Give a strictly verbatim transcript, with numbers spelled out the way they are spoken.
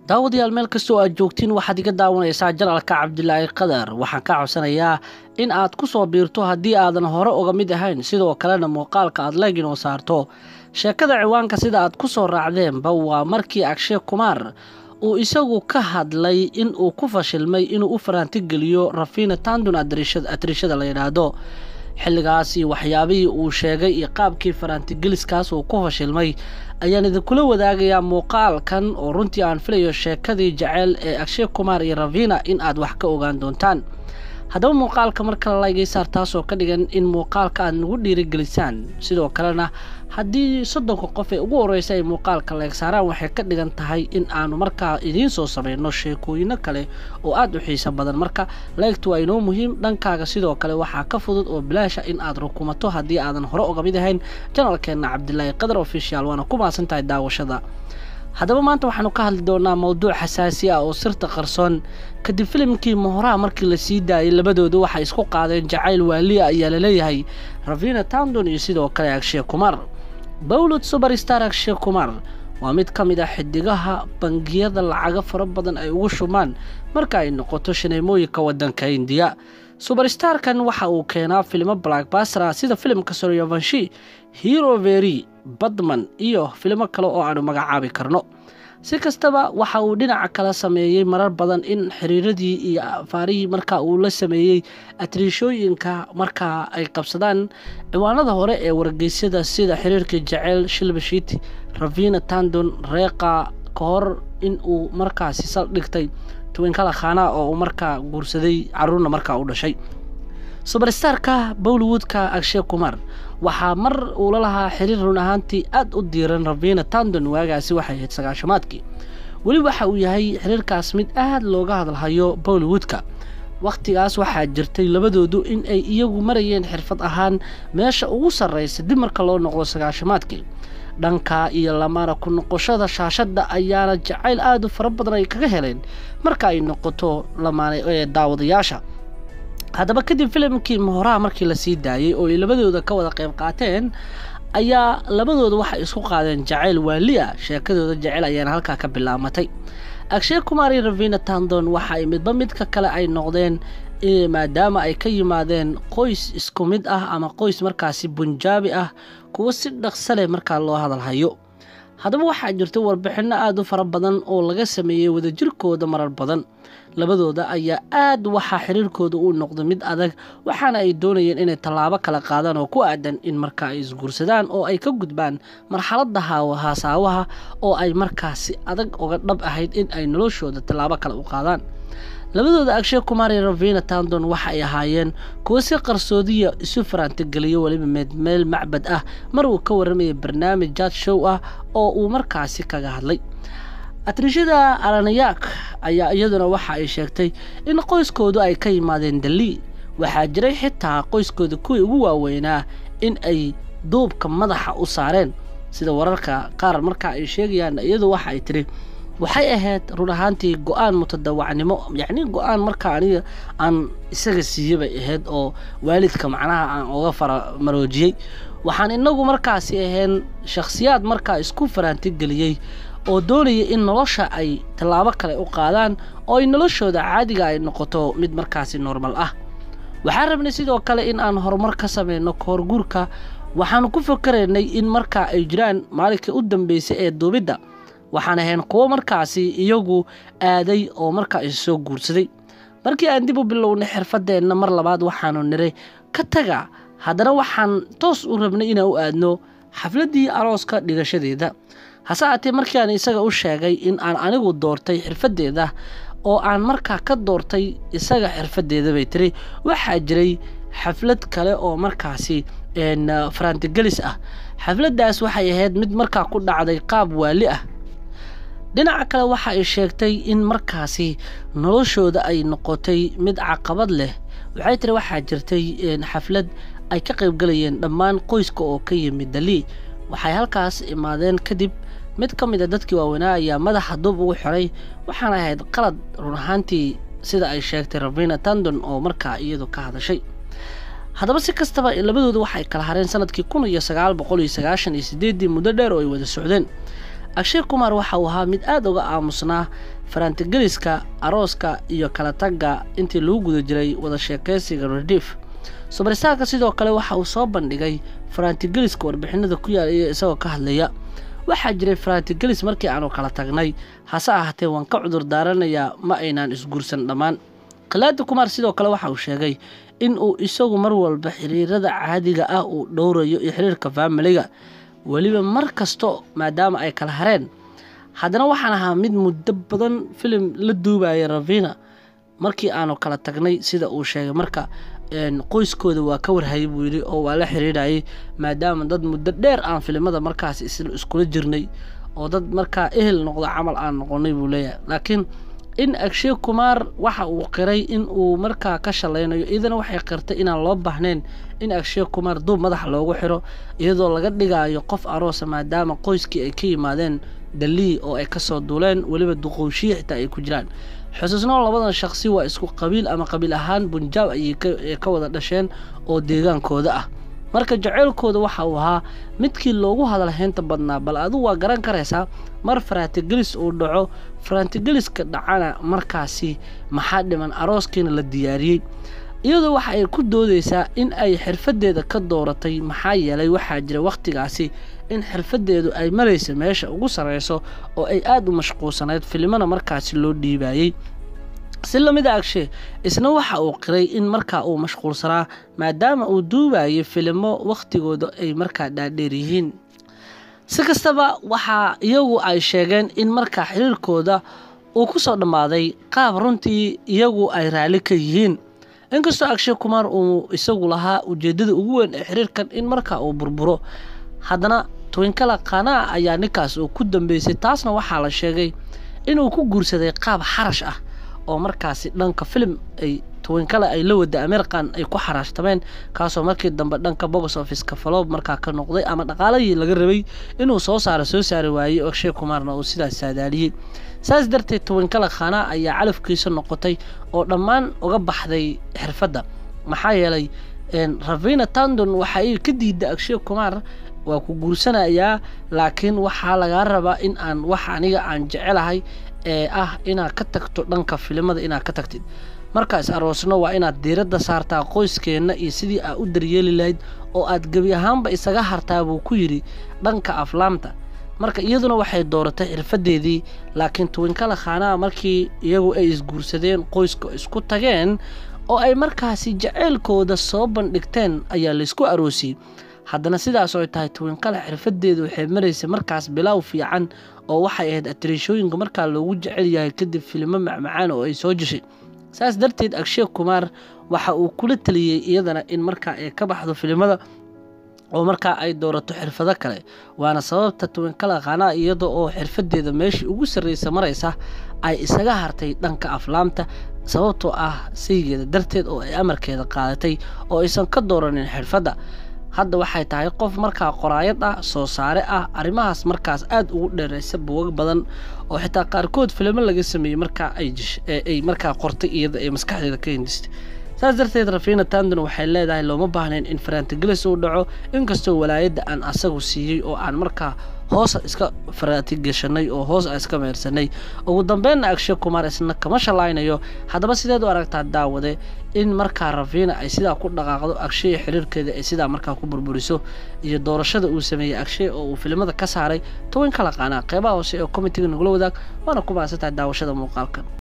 daawadayaal meel kastoo aad joogtiin waxaad iga daawanaysaa janalka Cabdilaahi Qadar waxaan ka codsanayaa in aad ku soo biirto haddii aadan hore uga mid ahayn sidoo kalena muuqaalka aad like inoo saarto sheekada ciwaanka sida aad ku soo raacdeenba waa markii Akshay Kumar uu isagu ka hadlay in uu ku fashilmay inuu u faraanti geliyo Raveena Tandon atrishada la yiraahdo xilligaasi waxyaabihii uu sheegay iyo qaabkii faraanti geliskaas uu ku fashilmay ayaan idin kula wadaagayaa muuqaalkan oo runtii aan filayo sheekadii jacayl ee Akshay Kumar iyo Raveena in aad wax ka ogaan doontaan haddaba muuqaalka marka la like saar taasoo ka dhigan in muuqaalka aad nagu dhiirigelisaan sidoo kalena haddii soddonka qof ee ugu horeysay muuqaalka like saaraan waxay ka dhigan tahay in aanu markaa idiin soo sameeyno sheekooyin kale oo aad u xiiso badan marka like-tu waa inoo muhiim dhankaaga sidoo kale waxaa ka fudud oo bilaash in aad rukumato haddii aadan hore uga mid ahayn channelkeena Cabdilaahi Qadar official waana ku maasantahay daawashada haddaba maanta waxaanu ka hadli doonaa mowduuc xasaasi ah oo sirta qarsoon kadib filimkii Mohra markii la sii daayay labadoodu waxay isku qaadeen jacayl waali ah ayaa la leeyahay Raveena Tandon iyo sidoo kale Akshay Kumar Bollywood superstar Akshay Kumar waa mid ka mid ah xidigaha bangiyada lacag fara badan ay ugu shumaan marka ay noqoto shineemooyinka wadanka India superstar kan waxa uu keenaa filmo blockbuster sida filimka Suryavanshi Hero Very Badman iyo filmo kale oo aanu magacaabi karno si kastaba waxa uu dhinaca kala sameeyay marar badan in xiriiradii iyo afaarihii marka uu la sameeyay atrishooyinka marka ay qabsadaan ciwaanada hore ee wargeysyada sida xiriirka jacayl Shilbashiti Raveena Tandon reeqa kahor in uu markaasi sal dhigtay Twinkle Khana oo marka guursaday caruurna marka u dhashay superstarka Bollywoodka Akshay Kumar waxa mar uu la lahaa xiriir run ahaantii aad u diiran Raveena Tandon waagaasi waxay ahayd sagaashamaadkii wali waxa uu yahay xiriirkaas mid aad looga hadalhayo Bollywoodka waqtigaas waxaa jirtay labadoodu in ay iyagu marayeen xirfad ahaan meesha ugu sareysa dib marka loo noqdo sagaashamaadkii dhanka iyo lamaana ku noqoshada shaashada ayaana jacayl aad u fara badan ay kaga heleen marka ay noqoto lamaana ee daawadayaasha haddaba kadib filimkii Mohra markii la sii daayay oo ay labadooda ka wada qayb qaateen ayaa labadooda waxa isku qaadeen jacayl waali ah sheekadooda jacayl ayaana halka ka bilaamatay Akshay Kumar iyo Raveena Tandon waxa ay midba midka kale ay noqdeen maadaama ay ka yimaadeen qoys isku mid ah ama qoys markaasi Punjabi ah kuwa si dhaqso leh marka loo hadalhayo haddaba waxaa jirta warbixino aad u fara badan oo laga sameeyay wadajirkooda marar badan labadooda ayaa aad waxa xiriirkooda uu noqdo mid adag waxaana ay doonayeen inay talaabo kala qaadaan oo ku aadan in marka ay isguursadaan oo ay ka gudbaan marxaladda haasawaha oo ay markaasi adag uga dhab ahayd in ay noloshooda talaabo kala u qaadaan labadooda Akshay Kumar iyo Raveena Tandon waxa ay ahaayeen kuwa si qarsoodiya isu faraanti galiyo waliba meel macbad ah mar uu ka waramay barnaamij chat show ah oo uu markaasi kaga hadlay atrishada Aranayak ayaa iyaduna waxa ay sheegtay in qoyskoodu ay ka yimaadeen Delhi waxa jiray xitaa qoyskooda kuwii ugu waaweynaa in ay duubka madaxa u saareen sida wararka qaar marka ay sheegayaan iyadu waxa ay tiri waxay ahayd run ahaantii go'aan mutadawacnimo yacni go'aan marka aniga aan isaga siiyay ahayd oo waalidka macnaha aan uga fara maroojiyay waxaan inagu markaasi ahayn shakhsiyaad marka isku faraanti galiyay oo doonaya in nolosha ay talaabo kale u qaadaan oo ay noloshooda caadiga ay noqoto mid markaasi normal ah waxaan rabnay sidoo kale in aan horumar ka sameeyno koorguurka waxaan ku fakaraynay in marka ay jiraan maalinka u dambeysay ee duubidda waxaan ahayn kuwa markaasi iyagu aaday oo marka ay soo guursaday markii aan dib u bilownay xirfadeena mar labaad waxaanu niray ka taga haddana waxaan toos u rabnay inaan u aadno xafladii arooska dhigashadeeda hase ahaatee markii aan isaga u sheegay in aan anigu doortay xirfadeeda oo aan markaa ka doortay isaga xirfadeeda bay tiri waxaa jiray xaflad kale oo markaasi een faraanti gelis ah xafladaas waxay ahayd mid markaa ku dhacday qaab waali ah dhinaca kale waxa ay sheegtay in markaasi noloshooda ay noqotay mid caqabad leh waxay tiri waxa jirtay xaflad ay ka qayb galayeen dhammaan qoyska oo ka yimid Delhi waxay halkaas imaadeen kadib mid ka mid ah dadkii waaweynaa ayaa madaxa dub ugu xiray waxaana ahayd qalad run ahaantii sida ay sheegtay Raveena Tandon oo markaa iyadu ka hadashay haddaba si kastaba labadoodu waxay kala hareen sanadkii kun iyo sagaal boqol iyo sagaashan iyo sideed muddo dheer oo ay wada socdeen Akshay Kumar waxa uu ahaa mid aad uga aamusnaa farantigeliska arooska iyo kala tagga intii lagu guda jiray wada sheekaysiga Rediff. Superstar-ka sidoo kale waxa uu soo bandhigay farantigeliska warbixinada ku yaal iyo isagoo ka hadlaya. Waxaa jiray farantigelis markii aanu kala tagnay, hase ahaatee waan ka cudur daaranayaa ma aynaan isguursan dhammaan. Khalid Kumar sidoo kale waxa uu sheegay in uu isagu mar walba xiriirada caadiga ah uu dhowrayo iyo xiriirka family-ga waliba mar kasto maadaama ay kala hareen. Haddana waxaan ahaa mid muddo badan film la duubaya Raveena markii aanu kala tagnay sida uu sheegay marka een qoyskooda waa ka warhayay buu yiri oo waa la xiriirayay maadaama dad muddo dheer aan filimada markaas iskula jirnay oo dad markaa ehel noqdo camal aan noqonay buu leeyahay. Laakiin in Akshay Kumar waxa uu qiray in uu markaa ka shalaynayo idana waxay qirtay inaan loo baahnayn in Akshay Kumar dub madax loogu xiro iyadoo laga dhigayo qof aroos maadaama qoyskii ay ka yimaadeen Delhi oo ay ka soo duuleen waliba duqowshiye xitaa ay ku jiraan. xusuusnaa labadan shakhsi waa isku qabiil ama qabiil ahaan Punjab ay ka wada dhasheen oo deegaankooda ah. marka jaceylkooda waxa uu ahaa midkii loogu hadal heynta badnaa bal adu waa garan karaysaa mar farantigelis uu dhaco farantigeliska dhacana markaasi maxaa dhiman arooskiina la diyaariyay iyadoo waxa ay ku doodaysaa in ay xirfadeeda ka dooratay maxaa yeelay waxa jira waqtigaasi in xirfadeedu ay marayso meesha ugu sareyso oo ay aad u mashquulsanayd filimada markaasi loo dhiibayay. si lamid ah Akshay isna waxa uu qiray in markaa uu mashquulsanaa maadaama uu duubayay filimo waqtigooda ay markaa dhaadheer yihiin. si kastaba waxa iyagu ay sheegeen in markaa xiriirkooda uu ku soo dhamaaday qaab runtii iyagu ay raali ka yihiin. inkastoo Akshay Kumar uu isagu lahaa ujeedada ugu weyn ee xiriirkan in markaa uu burburo, haddana Twinkle Khana ayaa ninkaas uu ku dambeysay taasna waxaa la sheegay inuu ku guursaday qaab xarash ah oo markaasi dhanka film ay Twinkle ay la wada American ay ku xaraashtameen kaasoo markii dambe dhanka box office ka flop markaa ka noqday ama dhaqaalihii laga rabay inuu soo saaro soo saari waayay Akshay Kumarna uu sidaas saadaaliyay. saas darteed Twinkle Khana ayaa calafkiisa noqotay oo dhammaan uga baxday xirfadda maxaa yeelay een Raveena Tandon waxa ay ka diiday Akshay Kumar waa ku guursanayaa laakiin waxa laga rabaa in aan wax aniga aan jecelahay ee ah inaad ka tagto dhanka filimada inaad ka tagtid markaas aroosno waa inaad diiradda saartaa qoyskeena iyo sidii aad u daryeeli lahayd oo aad gabi ahaanba isaga hartaa buu ku yiri dhanka aflaamta. marka iyaduna waxay dooratay xirfadeedii laakiin Twinkle Khana markii iyagu ay isguursadeen qoyska isku tageen oo ay markaasi jaceylkooda soo bandhigteen ayaa la isku aroosiyay. haddana sidaas oo ay tahay Twinkle xirfadeedu waxay maraysay markaas bilaaw fiican oo waxay ahayd atriishooyinka markaa loogu jecel yahay kadib filimo macmacaan oo ay soo jeshay. saas darteed Akshay Kumar waxa uu kula taliyay iyadana in markaa ay ka baxdo filimada oo markaa ay doorato xirfado kale waana sababta Twinkle Khana iyadoo oo xirfadeeda meeshii ugu sarreysay maraysa ay isaga hartay dhanka aflaamta sababtoo ah saygeeda darteed oo ay amarkeeda qaadatay oo aysan ka dooranin xirfadda. hadda waxay tahay qof markaa qoraayad ah soo saare ah arrimahaas markaas aad ugu dheeraysa buug badan oo xitaa qaarkood filimo laga sameeyay markaa ay ay markaa qortay iyada ee maskaxdeeda ka hindistay. saas darteed Raveena Tandon waxay leedahay looma baahnayn in farantigelis uu dhaco inkastoo walaayada aan asagu siiyay oo aan markaa hoos iska farantigeshanay oo hoos iska meersanay. ugu dambeynna Akshay Kumar isna kama shalaynayo. haddaba sideed u aragtaa daawade in markaa Raveena ay sidaa ku dhaqaaqdo Akshay xiriirkeeda ay sidaa markaa ku burburiso iyo doorashada uu sameeyay Akshay oo uu filimada ka saaray Twinkle Khana qeybaha hoose ee committee nagula wadaag waana ku baasatay daawashada muuqaalkan.